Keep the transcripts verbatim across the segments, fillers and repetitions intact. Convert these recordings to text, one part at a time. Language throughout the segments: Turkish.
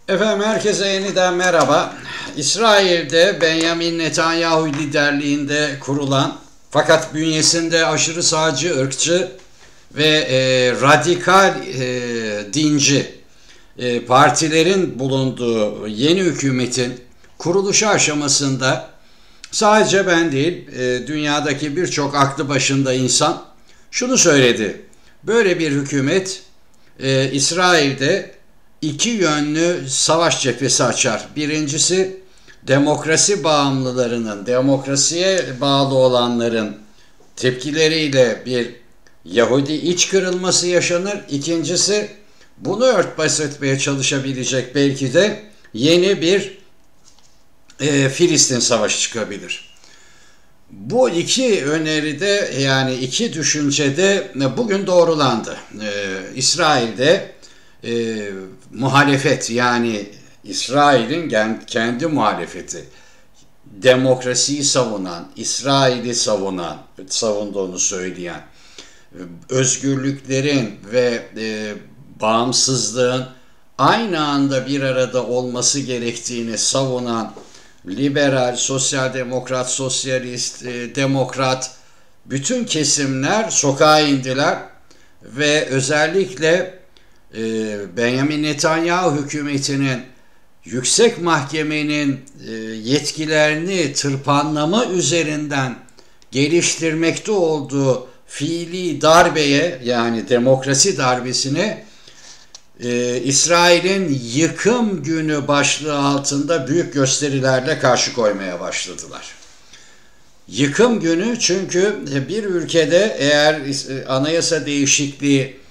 Efendim herkese yeniden merhaba. İsrail'de Benjamin Netanyahu liderliğinde kurulan fakat bünyesinde aşırı sağcı, ırkçı ve e, radikal e, dinci e, partilerin bulunduğu yeni hükümetin kuruluşu aşamasında sadece ben değil, e, dünyadaki birçok aklı başında insan şunu söyledi. Böyle bir hükümet e, İsrail'de İki yönlü savaş cephesi açar. Birincisi demokrasi bağımlılarının, demokrasiye bağlı olanların tepkileriyle bir Yahudi iç kırılması yaşanır. İkincisi bunu örtbas etmeye çalışabilecek belki de yeni bir e, Filistin savaşı çıkabilir. Bu iki öneride yani iki düşüncede bugün doğrulandı. E, İsrail'de E, muhalefet yani İsrail'in kendi muhalefeti, demokrasiyi savunan, İsrail'i savunan, savunduğunu söyleyen, özgürlüklerin ve e, bağımsızlığın aynı anda bir arada olması gerektiğini savunan liberal, sosyal demokrat, sosyalist, e, demokrat bütün kesimler sokağa indiler ve özellikle Benjamin Netanyahu hükümetinin yüksek mahkemenin yetkilerini tırpanlama üzerinden geliştirmekte olduğu fiili darbeye yani demokrasi darbesine İsrail'in yıkım günü başlığı altında büyük gösterilerle karşı koymaya başladılar. Yıkım günü çünkü bir ülkede eğer anayasa değişikliği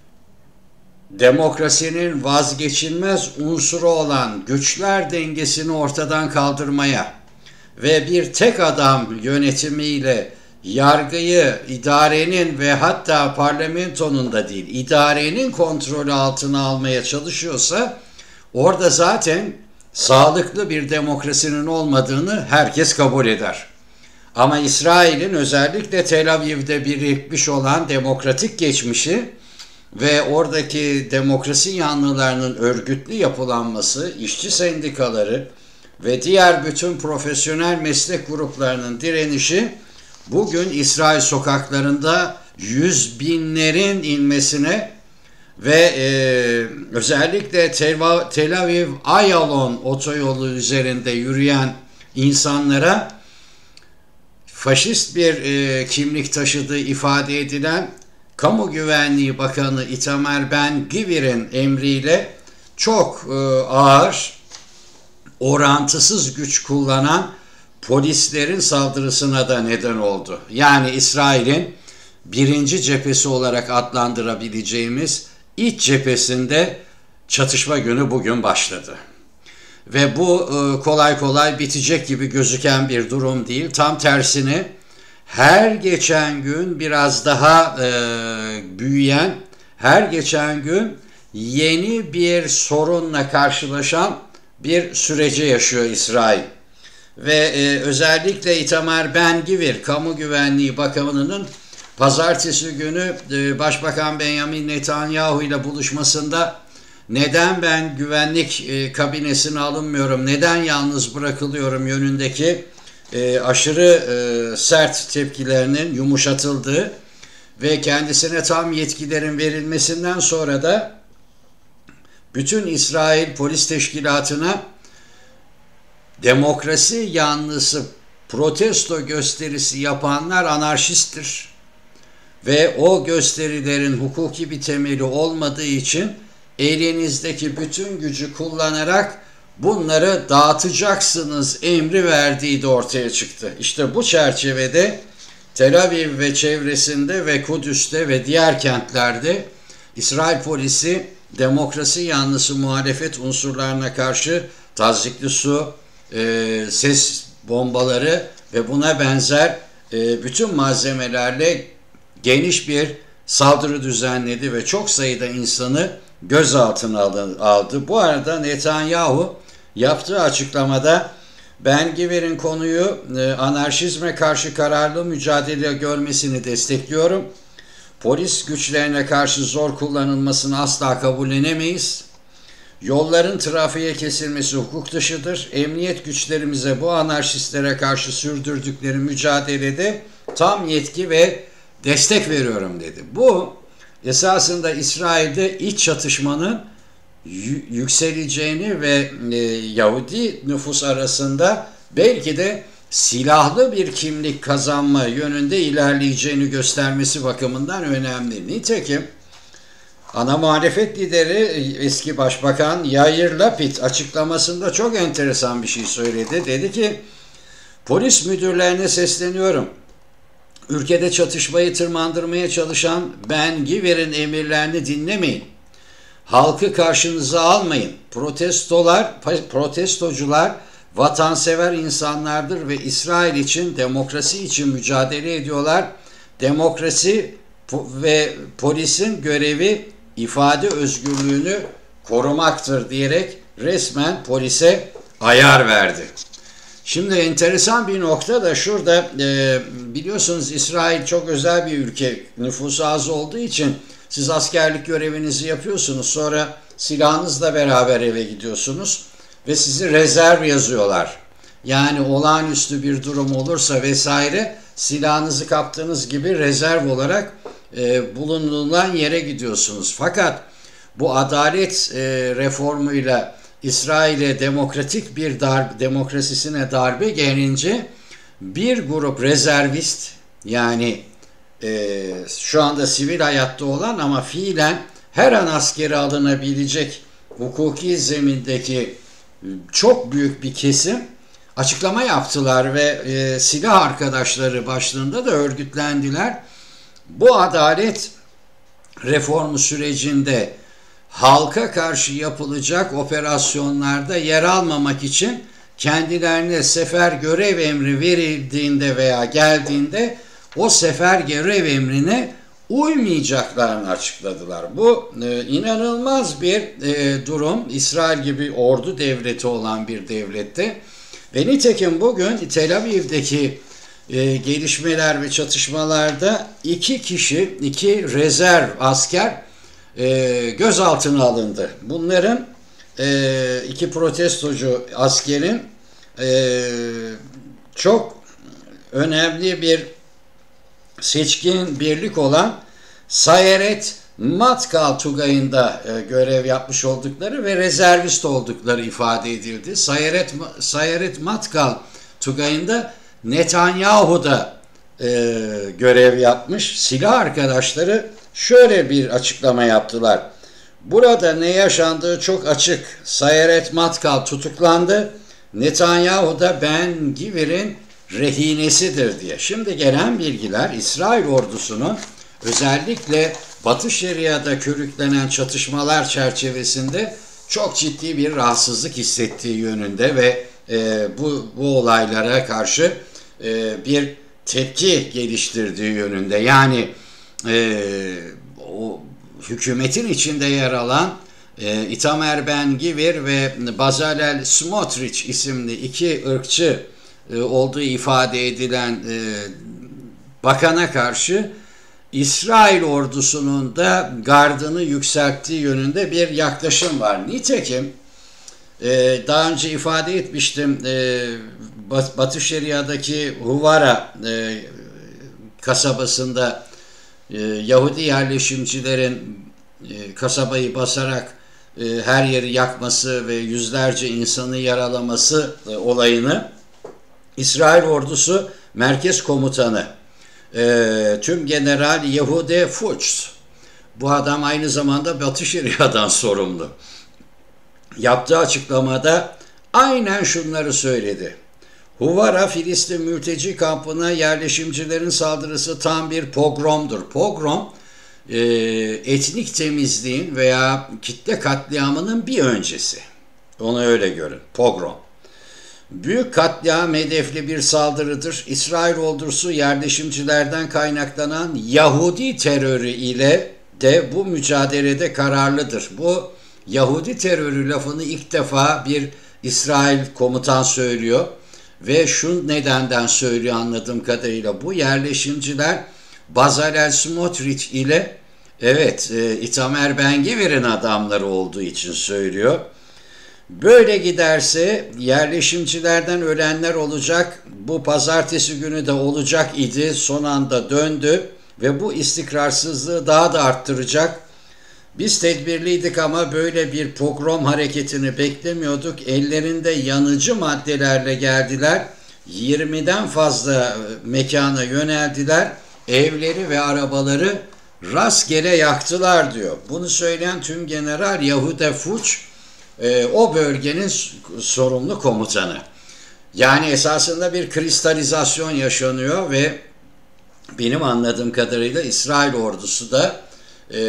demokrasinin vazgeçilmez unsuru olan güçler dengesini ortadan kaldırmaya ve bir tek adam yönetimiyle yargıyı idarenin ve hatta parlamentonun da değil idarenin kontrolü altına almaya çalışıyorsa orada zaten sağlıklı bir demokrasinin olmadığını herkes kabul eder. Ama İsrail'in özellikle Tel Aviv'de birikmiş olan demokratik geçmişi ve oradaki demokrasi yanlılarının örgütlü yapılanması, işçi sendikaları ve diğer bütün profesyonel meslek gruplarının direnişi bugün İsrail sokaklarında yüz binlerin inmesine ve e, özellikle Tel Aviv Ayalon otoyolu üzerinde yürüyen insanlara faşist bir e, kimlik taşıdığı ifade edilen Kamu Güvenliği Bakanı Itamar Ben-Gvir'in emriyle çok e, ağır, orantısız güç kullanan polislerin saldırısına da neden oldu. Yani İsrail'in birinci cephesi olarak adlandırabileceğimiz iç cephesinde çatışma günü bugün başladı. Ve bu e, kolay kolay bitecek gibi gözüken bir durum değil. Tam tersine her geçen gün biraz daha e, büyüyen, her geçen gün yeni bir sorunla karşılaşan bir süreci yaşıyor İsrail. Ve e, özellikle Itamar Ben-Gvir, Kamu Güvenliği Bakanı'nın pazartesi günü e, Başbakan Benjamin Netanyahu ile buluşmasında neden ben güvenlik e, kabinesine alınmıyorum, neden yalnız bırakılıyorum yönündeki E, aşırı e, sert tepkilerinin yumuşatıldığı ve kendisine tam yetkilerin verilmesinden sonra da bütün İsrail Polis Teşkilatı'na demokrasi yanlısı protesto gösterisi yapanlar anarşisttir ve o gösterilerin hukuki bir temeli olmadığı için elinizdeki bütün gücü kullanarak bunları dağıtacaksınız emri verdiği de ortaya çıktı. İşte bu çerçevede Tel Aviv ve çevresinde ve Kudüs'te ve diğer kentlerde İsrail polisi demokrasi yanlısı muhalefet unsurlarına karşı tazyikli su, e, ses bombaları ve buna benzer e, bütün malzemelerle geniş bir saldırı düzenledi ve çok sayıda insanı gözaltına aldı. Bu arada Netanyahu yaptığı açıklamada Ben-Gvir'in konuyu e, anarşizme karşı kararlı mücadele görmesini destekliyorum. Polis güçlerine karşı zor kullanılmasını asla kabullenemeyiz. Yolların trafiğe kesilmesi hukuk dışıdır. Emniyet güçlerimize bu anarşistlere karşı sürdürdükleri mücadelede tam yetki ve destek veriyorum dedi. Bu esasında İsrail'de iç çatışmanın yükseleceğini ve e, Yahudi nüfus arasında belki de silahlı bir kimlik kazanma yönünde ilerleyeceğini göstermesi bakımından önemli. Nitekim ana muhalefet lideri eski başbakan Yair Lapid açıklamasında çok enteresan bir şey söyledi. Dedi ki polis müdürlerine sesleniyorum. Ülkede çatışmayı tırmandırmaya çalışan Ben Gvir'in emirlerini dinlemeyin. Halkı karşınıza almayın. Protestolar, protestocular vatansever insanlardır ve İsrail için, demokrasi için mücadele ediyorlar. Demokrasi ve polisin görevi ifade özgürlüğünü korumaktır diyerek resmen polise ayar verdi. Şimdi enteresan bir nokta da şurada, e, biliyorsunuz İsrail çok özel bir ülke, nüfusu az olduğu için siz askerlik görevinizi yapıyorsunuz, sonra silahınızla beraber eve gidiyorsunuz ve sizi rezerv yazıyorlar. Yani olağanüstü bir durum olursa vesaire silahınızı kaptığınız gibi rezerv olarak e, bulunulan yere gidiyorsunuz. Fakat bu adalet e, reformuyla İsrail'e demokratik bir darbe, demokrasisine darbe gelince bir grup rezervist, yani e, şu anda sivil hayatta olan ama fiilen her an askere alınabilecek hukuki zemindeki çok büyük bir kesim açıklama yaptılar ve e, silah arkadaşları başlığında da örgütlendiler. Bu adalet reformu sürecinde halka karşı yapılacak operasyonlarda yer almamak için kendilerine sefer görev emri verildiğinde veya geldiğinde o sefer görev emrine uymayacaklarını açıkladılar. Bu e, inanılmaz bir e, durum. İsrail gibi ordu devleti olan bir devlette ve nitekim bugün Tel Aviv'deki e, gelişmeler ve çatışmalarda iki kişi, iki rezerv asker e, gözaltına alındı. Bunların e, iki protestocu askerin e, çok önemli bir seçkin birlik olan Sayeret Matkal Tugayı'nda e, görev yapmış oldukları ve rezervist oldukları ifade edildi. Sayeret, Sayeret Matkal Tugayı'nda Netanyahu'da e, görev yapmış. Silah arkadaşları şöyle bir açıklama yaptılar. Burada ne yaşandığı çok açık. Sayeret Matkal tutuklandı. Netanyahu da Ben Gvir'in rehinesidir diye. Şimdi gelen bilgiler İsrail ordusunun özellikle Batı Şeria'da körüklenen çatışmalar çerçevesinde çok ciddi bir rahatsızlık hissettiği yönünde ve e, bu, bu olaylara karşı e, bir tepki geliştirdiği yönünde. Yani e, o hükümetin içinde yer alan e, Itamar Ben Gvir ve Bezalel Smotrich isimli iki ırkçı e, olduğu ifade edilen e, bakana karşı İsrail ordusunun da gardını yükselttiği yönünde bir yaklaşım var. Nitekim e, daha önce ifade etmiştim, e, Batı Şeria'daki Huvara e, kasabasında e, Yahudi yerleşimcilerin e, kasabayı basarak e, her yeri yakması ve yüzlerce insanı yaralaması e, olayını İsrail ordusu merkez komutanı e, Tüm General Yehude Fuchs, bu adam aynı zamanda Batı Şeria'dan sorumlu, yaptığı açıklamada aynen şunları söyledi. Huvara Filistin mülteci kampına yerleşimcilerin saldırısı tam bir pogromdur. Pogrom e, etnik temizliğin veya kitle katliamının bir öncesi. Onu öyle görün. Pogrom. Büyük katliam hedefli bir saldırıdır. İsrail ordusu yerleşimcilerden kaynaklanan Yahudi terörü ile de bu mücadelede kararlıdır. Bu Yahudi terörü lafını ilk defa bir İsrail komutan söylüyor ve şu nedenden söylüyor anladığım kadarıyla: bu yerleşimciler Bezalel Smotrich ile Evet, e, Itamar Ben-Gvir'in adamları olduğu için söylüyor. Böyle giderse yerleşimcilerden ölenler olacak. Bu pazartesi günü de olacak idi. Son anda döndü ve bu istikrarsızlığı daha da arttıracak. Biz tedbirliydik ama böyle bir pogrom hareketini beklemiyorduk. Ellerinde yanıcı maddelerle geldiler. yirmiden fazla mekana yöneldiler. Evleri ve arabaları rastgele yaktılar diyor. Bunu söyleyen tüm general Yehuda Fuchs, e, o bölgenin sorumlu komutanı. Yani esasında bir kristalizasyon yaşanıyor ve benim anladığım kadarıyla İsrail ordusu da e,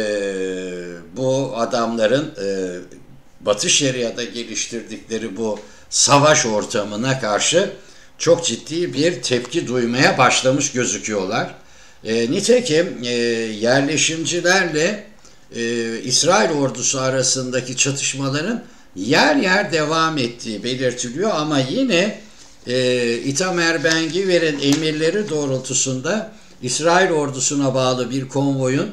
bu adamların e, Batı Şeria'da geliştirdikleri bu savaş ortamına karşı çok ciddi bir tepki duymaya başlamış gözüküyorlar. E, nitekim e, yerleşimcilerle e, İsrail ordusu arasındaki çatışmaların yer yer devam ettiği belirtiliyor ama yine e, Itamar Ben-Gvir'in emirleri doğrultusunda İsrail ordusuna bağlı bir konvoyun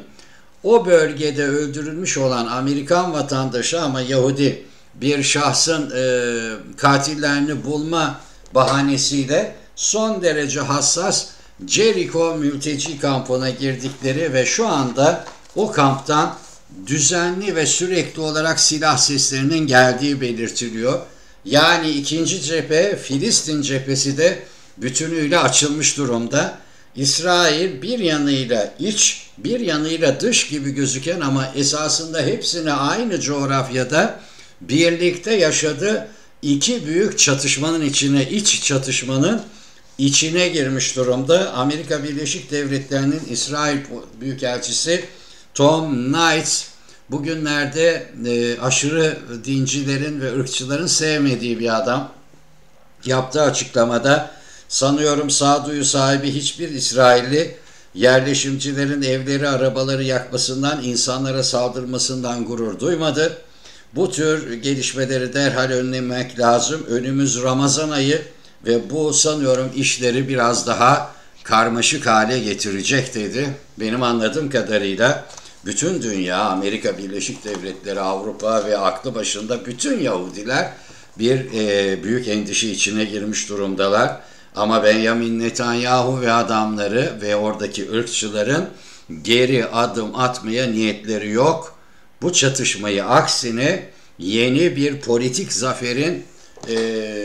o bölgede öldürülmüş olan Amerikan vatandaşı ama Yahudi bir şahsın e, katillerini bulma bahanesiyle son derece hassas Jericho mülteci kampına girdikleri ve şu anda o kamptan düzenli ve sürekli olarak silah seslerinin geldiği belirtiliyor. Yani ikinci cephe, Filistin cephesi de bütünüyle açılmış durumda. İsrail bir yanıyla iç, bir yanıyla dış gibi gözüken ama esasında hepsini aynı coğrafyada birlikte yaşadığı iki büyük çatışmanın içine, iç çatışmanın içine girmiş durumda. Amerika Birleşik Devletleri'nin İsrail Büyükelçisi Tom Knight bugünlerde e, aşırı dincilerin ve ırkçıların sevmediği bir adam. Yaptığı açıklamada sanıyorum sağduyu sahibi hiçbir İsrailli yerleşimcilerin evleri, arabaları yakmasından, insanlara saldırmasından gurur duymadı. Bu tür gelişmeleri derhal önlemek lazım. Önümüz Ramazan ayı ve bu sanıyorum işleri biraz daha karmaşık hale getirecek dedi. Benim anladığım kadarıyla bütün dünya, Amerika Birleşik Devletleri, Avrupa ve aklı başında bütün Yahudiler bir e, büyük endişe içine girmiş durumdalar. Ama Benjamin Netanyahu ve adamları ve oradaki ırkçıların geri adım atmaya niyetleri yok. Bu çatışmayı aksine yeni bir politik zaferin e,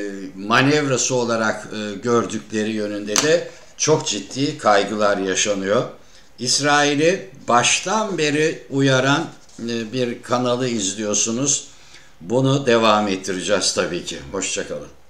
manevrası olarak e, gördükleri yönünde de çok ciddi kaygılar yaşanıyor. İsrail'i baştan beri uyaran e, bir kanalı izliyorsunuz. Bunu devam ettireceğiz tabii ki. Hoşça kalın.